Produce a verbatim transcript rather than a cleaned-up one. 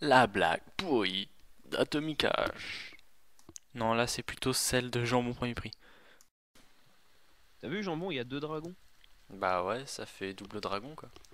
La blague pourrie d'Atomicash. Non, là c'est plutôt celle de Jambon Premier Prix. T'as vu, Jambon, il y a deux dragons. Bah ouais, ça fait double dragon quoi.